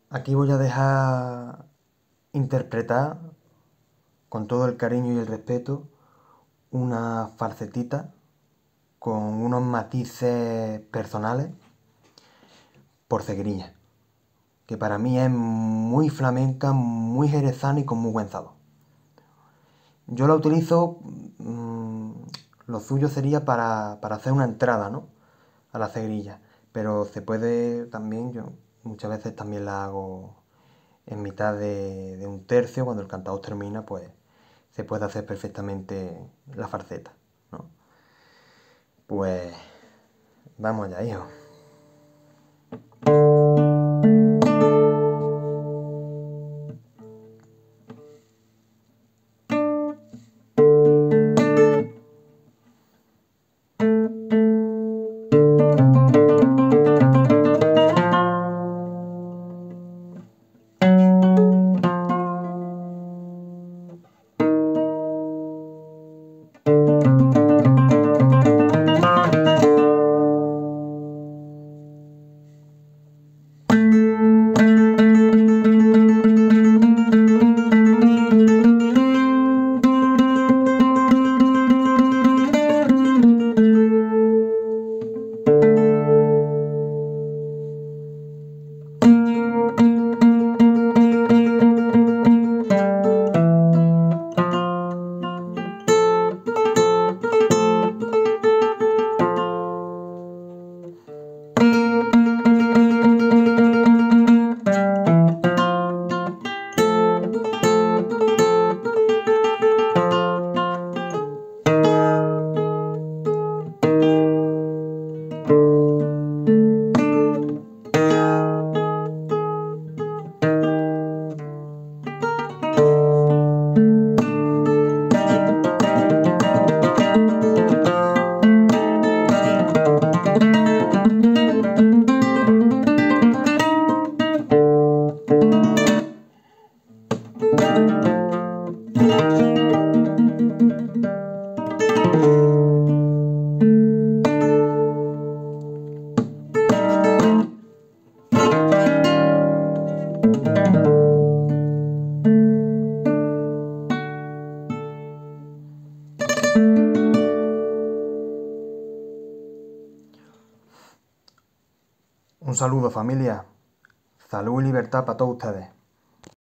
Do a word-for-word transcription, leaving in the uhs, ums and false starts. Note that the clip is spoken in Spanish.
Aquí voy a dejar interpretar con todo el cariño y el respeto una falsetita con unos matices personales por Cegriña, que para mí es muy flamenca, muy jerezana y con muy buen sabor. Yo la utilizo, mmm, lo suyo sería para, para hacer una entrada, ¿no?, a la Cegrilla, pero se puede también, yo muchas veces también la hago en mitad de, de un tercio, cuando el cantador termina, pues se puede hacer perfectamente la falseta, ¿no? Pues vamos allá, hijo. Un saludo, familia. Salud y libertad para todos ustedes.